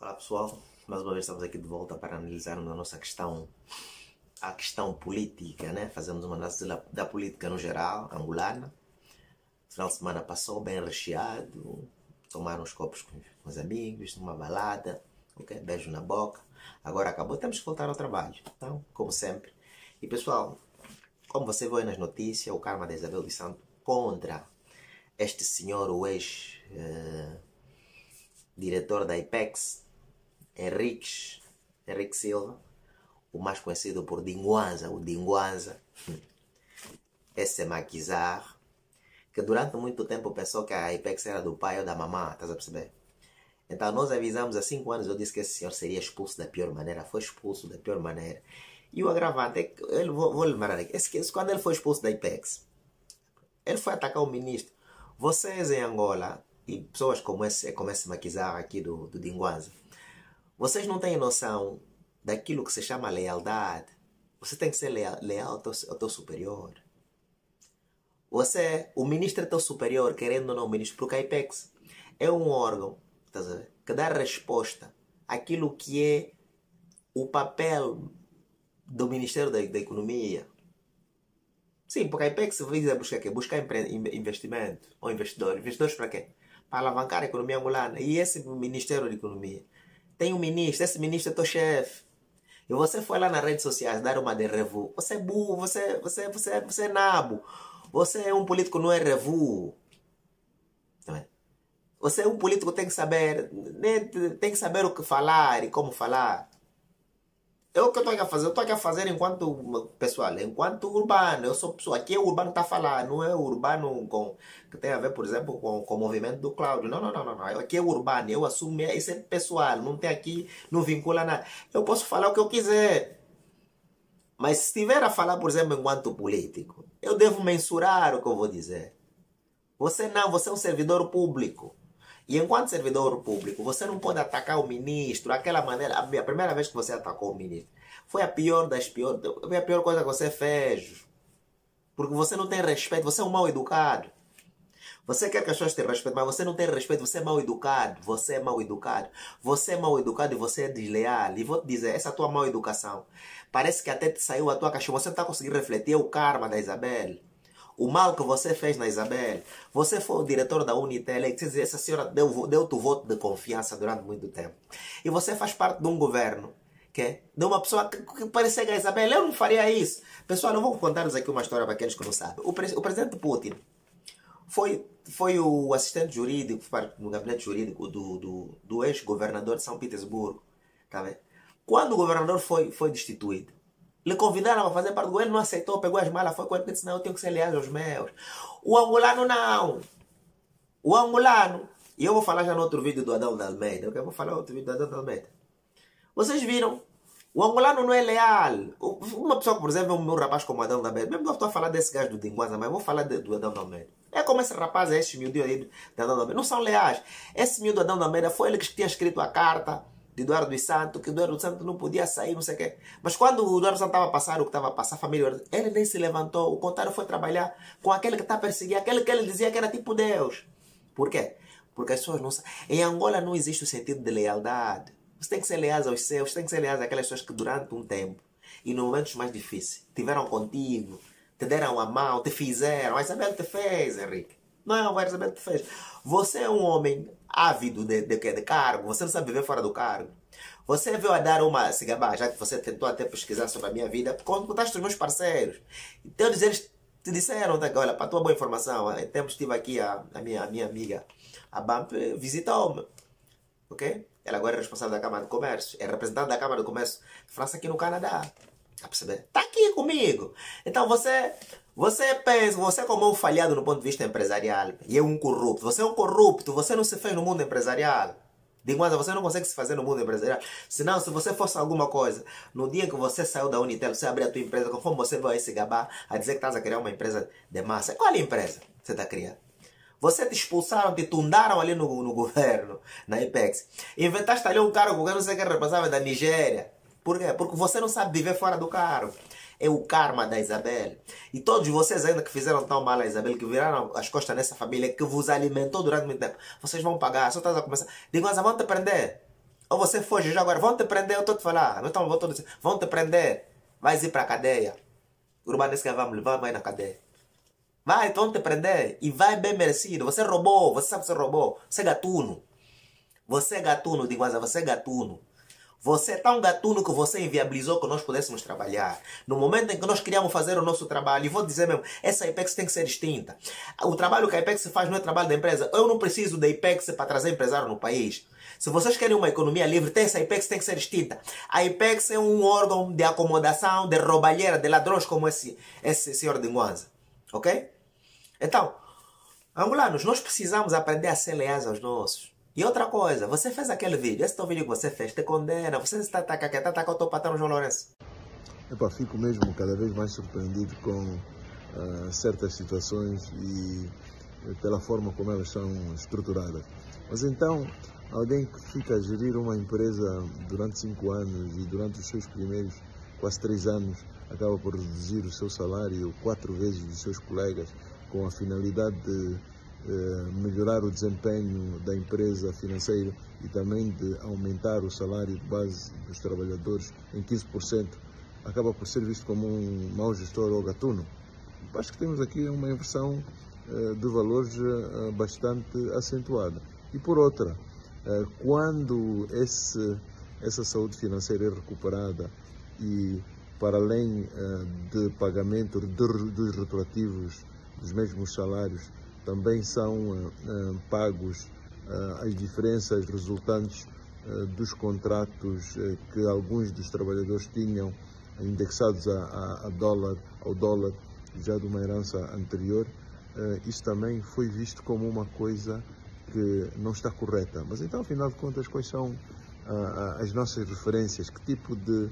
Olá pessoal, mais uma vez estamos aqui de volta para analisarmos a nossa questão, a questão política, né? Fazemos uma análise da política no geral, angolana. O final de semana passou bem recheado, tomaram uns copos com os amigos, uma balada, ok? Beijo na boca. Agora acabou, temos que voltar ao trabalho, então, como sempre. E pessoal, como você viu aí nas notícias, o karma da Isabel dos Santos contra este senhor, o ex-diretor da IPEX, Henrique Silva, o mais conhecido por Dinguanza, o Dinguanza, esse maquizar, que durante muito tempo pensou que a IPEX era do pai ou da mamã, estás a perceber? Então nós avisamos há 5 anos, eu disse que esse senhor seria expulso da pior maneira, foi expulso da pior maneira. E o agravante é que, vou lembrar aqui, quando ele foi expulso da IPEX, ele foi atacar o ministro. Vocês em Angola, e pessoas como esse maquizar aqui do Dinguanza, vocês não têm noção daquilo que se chama lealdade. Você tem que ser leal ao teu superior. O ministro é teu superior, querendo ou não o ministro, porque a IPEX é um órgão, estás a ver, que dá resposta àquilo que é o papel do Ministério da Economia. Sim, porque a IPEX visa buscar quê? Buscar investimento ou investidores. Investidores para quê? Para alavancar a economia angolana. E esse Ministério da Economia tem um ministro, esse ministro é teu chefe. E você foi lá nas redes sociais dar uma de revu. Você é burro, você é nabo. Você é um político, não é revu. Você é um político, tem que saber, tem que saber o que falar e como falar. É o que eu estou aqui a fazer. Eu estou aqui a fazer enquanto pessoal, enquanto urbano. Eu sou pessoa. Aqui é o urbano que está a falar, não é o urbano que tem a ver, por exemplo, com o movimento do Cláudio. Não. Aqui é o urbano. Eu assumo, isso é pessoal. Não tem aqui, não vincula nada. Eu posso falar o que eu quiser. Mas se estiver a falar, por exemplo, enquanto político, eu devo mensurar o que eu vou dizer. Você não, você é um servidor público. E enquanto servidor público, você não pode atacar o ministro daquela maneira. A primeira vez que você atacou o ministro foi a pior das piores. Foi a pior coisa que você fez. Porque você não tem respeito, você é um mal educado. Você quer que as pessoas tenham respeito, mas você não tem respeito, você é mal educado. Você é mal educado. Você é mal educado e você é desleal. E vou te dizer, essa tua mal educação, parece que até te saiu a tua cachorra. Você não está conseguindo refletir o karma da Isabel. O mal que você fez na Isabel. Você foi o diretor da Unitel. Essa senhora deu-te o voto de confiança durante muito tempo. E você faz parte de um governo de uma pessoa que parecia a Isabel. Eu não faria isso. Pessoal, eu vou contar-vos aqui uma história para aqueles que não sabem. O presidente Putin foi o assistente jurídico no gabinete jurídico do ex-governador de São Petersburgo. Tá vendo? Quando o governador foi destituído, lhe convidaram a fazer parte do governo, não aceitou, pegou as malas, foi com ele e disse, não, eu tenho que ser leal aos meus. O angolano não. O angolano, e eu vou falar já no outro vídeo do Adão da Almeida, eu vou falar outro vídeo do Adão da Almeida. Vocês viram? O angolano não é leal. Uma pessoa, por exemplo, um rapaz como o Adão da Almeida, mesmo que eu estou a falar desse gajo do Dinguanza, mas eu vou falar do Adão da Almeida. É como esse rapaz, esse miúdo aí do Adão da Almeida, não são leais. Esse miúdo do Adão da Almeida foi ele que tinha escrito a carta de Eduardo dos Santos, que Eduardo dos Santos não podia sair, não sei o quê. Mas quando o Eduardo dos Santos estava a passar o que estava a passar, a família, ele nem se levantou. O contrário, foi trabalhar com aquele que está a perseguir, aquele que ele dizia que era tipo Deus. Por quê? Porque as pessoas não sabem. Em Angola não existe o sentido de lealdade. Você tem que ser leal aos seus, tem que ser leal àquelas pessoas que durante um tempo e nos momentos mais difíceis tiveram contigo, te deram a mão, te fizeram. A Isabel te fez, Henrique. Não, a Isabel te fez. Você é um homem ávido de cargo, você não sabe viver fora do cargo. Você veio a dar uma cigabá, já que você tentou até pesquisar sobre a minha vida, contaste os meus parceiros. Então eles te disseram, olha, para a tua boa informação, em tempos estive aqui, a minha amiga, a BAMP, visitou-me. Ok? Ela agora é responsável da Câmara de Comércio, é representante da Câmara de Comércio de França aqui no Canadá. Está a perceber? Está aqui comigo. Então você pensa, você como um falhado no ponto de vista empresarial e é um corrupto. Você é um corrupto, você não se fez no mundo empresarial. Dinguanza, você não consegue se fazer no mundo empresarial. Senão, se você fosse alguma coisa, no dia que você saiu da Unitel, você abriu a tua empresa, conforme você vai se gabar a dizer que estás a criar uma empresa de massa. Qual é a empresa que você está a criar? Você te expulsaram, te tundaram ali no governo, na IPEX. Inventaste ali um cargo que não sei que é responsável da Nigéria. Por quê? Porque você não sabe viver fora do cargo. É o karma da Isabel. E todos vocês ainda que fizeram tão mal a Isabel, que viraram as costas nessa família, que vos alimentou durante muito tempo, vocês vão pagar. Só estás a começar. Digo, mas vão te prender. Ou você foge já agora, vão te prender, eu estou a te falar. Então, vão te prender. Vais ir para a cadeia. O urbano disse que vamos levar, vai na cadeia. Vai, vão te prender. E vai bem merecido. Você roubou, você sabe que você roubou. Você é gatuno. Você é gatuno, de Guaza, você é gatuno. Você é tão gatuno que você inviabilizou que nós pudéssemos trabalhar. No momento em que nós queríamos fazer o nosso trabalho, e vou dizer mesmo, essa IPEX tem que ser distinta. O trabalho que a IPEX faz não é trabalho da empresa. Eu não preciso da IPEX para trazer empresário no país. Se vocês querem uma economia livre, essa IPEX tem que ser distinta. A IPEX é um órgão de acomodação, de roubalheira, de ladrões como esse senhor de Nguanza. Ok? Então, angolanos, nós precisamos aprender a ser leais aos nossos. E outra coisa, você fez aquele vídeo, esse teu vídeo que você fez, te condena, você está com o teu patrão João Lourenço. Fico mesmo cada vez mais surpreendido com certas situações e pela forma como elas são estruturadas. Mas então, alguém que fica a gerir uma empresa durante 5 anos e durante os seus primeiros quase 3 anos acaba por reduzir o seu salário 4 vezes dos seus colegas com a finalidade de melhorar o desempenho da empresa financeira e também de aumentar o salário de base dos trabalhadores em 15%, acaba por ser visto como um mau gestor ou gatuno. Acho que temos aqui uma inversão de valores bastante acentuada. E por outra, quando essa saúde financeira é recuperada e para além de pagamento dos retroativos dos mesmos salários, também são pagos as diferenças resultantes dos contratos que alguns dos trabalhadores tinham indexados ao dólar, já de uma herança anterior. Isso também foi visto como uma coisa que não está correta. Mas então, afinal de contas, quais são as nossas referências? Que tipo de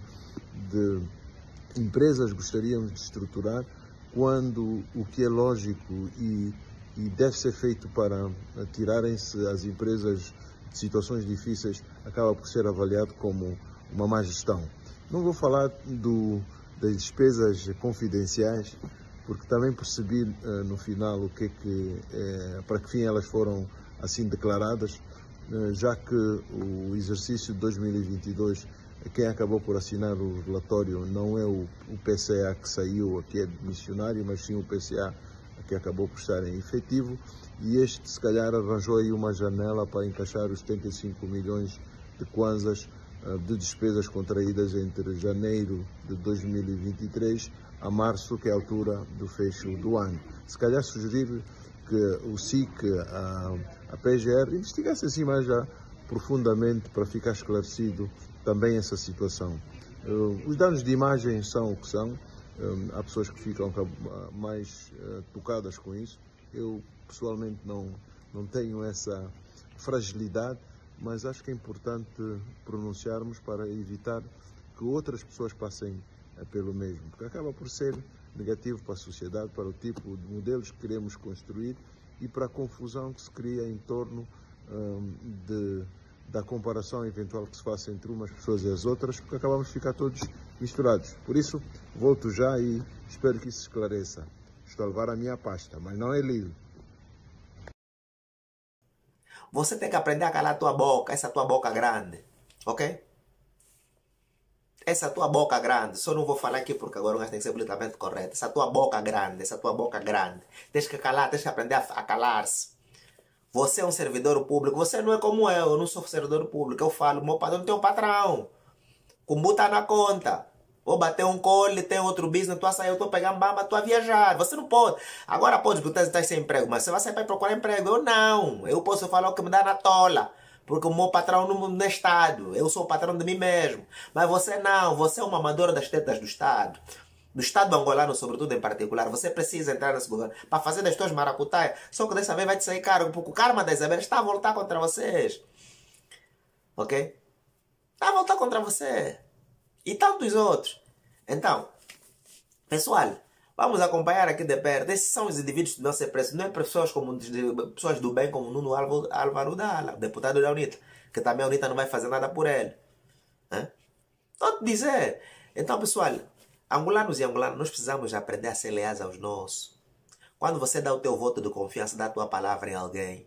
empresas gostaríamos de estruturar quando o que é lógico e deve ser feito para tirarem-se as empresas de situações difíceis acaba por ser avaliado como uma má gestão. Não vou falar das despesas confidenciais, porque também percebi no final para que fim elas foram assim declaradas, já que o exercício de 2022, quem acabou por assinar o relatório não é o PCA que saiu aqui, é missionário, mas sim o PCA que acabou por estar em efetivo, e este se calhar arranjou aí uma janela para encaixar os 75 milhões de kwanzas de despesas contraídas entre janeiro de 2023 a março, que é a altura do fecho do ano. Se calhar sugerir que o SIC, a PGR, investigasse assim mais já profundamente para ficar esclarecido também essa situação. Os danos de imagem são o que são. Há pessoas que ficam mais tocadas com isso. Eu, pessoalmente, não tenho essa fragilidade, mas acho que é importante pronunciarmos para evitar que outras pessoas passem pelo mesmo, porque acaba por ser negativo para a sociedade, para o tipo de modelos que queremos construir e para a confusão que se cria em torno da comparação eventual que se faça entre umas pessoas e as outras, porque acabamos de ficar todos misturados. Por isso, volto já e espero que isso esclareça. Estou a levar a minha pasta, mas não é livre. Você tem que aprender a calar a tua boca, essa tua boca grande, ok? Essa tua boca grande, só não vou falar aqui porque agora o gajo tem que ser politicamente correto. Essa tua boca grande, tens que calar, tens que aprender a calar-se. Você é um servidor público, você não é como eu não sou servidor público. Eu falo, meu patrão tem um patrão. Como está na conta. Vou bater um cole, tem outro business, tu a sair, eu estou pegando bamba, tu a viajar. Você não pode. Agora pode porque tu estás sem emprego, mas você vai sair para procurar emprego. Eu não. Eu posso falar o que me dá na tola. Porque o meu patrão não é Estado. Eu sou o patrão de mim mesmo. Mas você não. Você é uma amadora das tetas do Estado. Do Estado angolano, sobretudo em particular. Você precisa entrar nesse governo para fazer das tuas maracutaias. Só que dessa vez vai te sair caro. Porque o karma da Isabel está a voltar contra vocês. Ok? Está a voltar contra você. E tantos outros. Então, pessoal, vamos acompanhar aqui de perto. Esses são os indivíduos que não se preço. Não é pessoas do bem como Nuno Álvaro Dalla, deputado da UNITA. Que também a UNITA não vai fazer nada por ele. Estou a dizer. Então, pessoal, angolanos e angolanos, nós precisamos aprender a ser leais aos nossos. Quando você dá o teu voto de confiança, dá a tua palavra em alguém,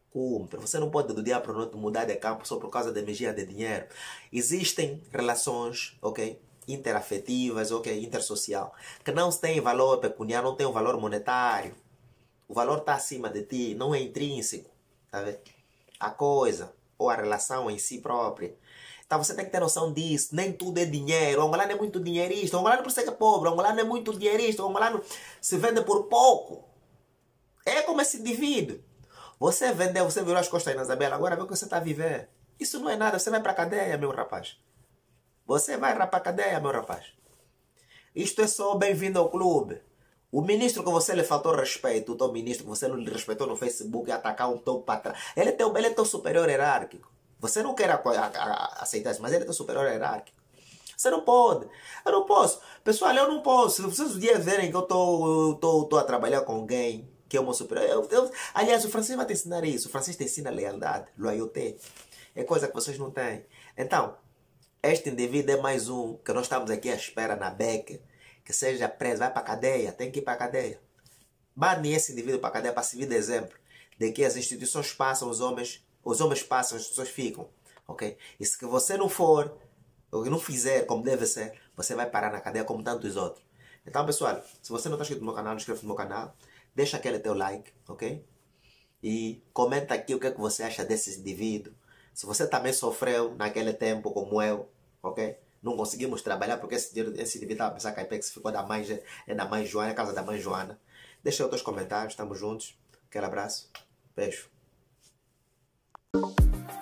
cumpre. Você não pode do dia para o noite mudar de campo só por causa da magia de dinheiro. Existem relações, ok? Interafetivas, ok? Intersocial, que não têm valor pecuniário, não têm um valor monetário. O valor está acima de ti, não é intrínseco. Tá vendo? A coisa ou a relação em si própria. Então você tem que ter noção disso. Nem tudo é dinheiro. O angolano é muito dinheirista. O angolano por ser que é pobre. O angolano é muito dinheirista. O angolano se vende por pouco. É como esse indivíduo. Você vendeu, você virou as costas aí na Isabela. Agora vê o que você está a viver. Isso não é nada. Você vai para a cadeia, meu rapaz. Você vai para a cadeia, meu rapaz. Isto é só bem-vindo ao clube. O ministro que você lhe faltou respeito, o teu ministro que você não lhe respeitou no Facebook e atacar um teu patrão, ele é teu superior hierárquico. Você não quer aceitar isso, mas ele é teu superior hierárquico. Você não pode. Eu não posso. Pessoal, eu não posso. Se vocês um dia verem que eu estou a trabalhar com alguém que é o meu superior. Aliás, o Francisco vai te ensinar isso. O Francisco te ensina lealdade, loyauté. É coisa que vocês não têm. Então, este indivíduo é mais um que nós estamos aqui à espera na beca. Que seja preso, vai para a cadeia, tem que ir para a cadeia. Bane esse indivíduo para a cadeia para servir de exemplo de que as instituições passam, os homens passam, as instituições ficam. Ok? E se você não for, ou não fizer como deve ser, você vai parar na cadeia como tantos outros. Então, pessoal, se você não está inscrito no meu canal, inscreva-se no meu canal, deixa aquele teu like, ok? E comenta aqui o que, é que você acha desse indivíduo. Se você também sofreu naquele tempo como eu, ok? Não conseguimos trabalhar porque esse indivíduo estava a pensar que a IPEX ficou da mãe Joana, a casa da mãe Joana. Deixa os teus comentários, estamos juntos. Aquele abraço, beijo.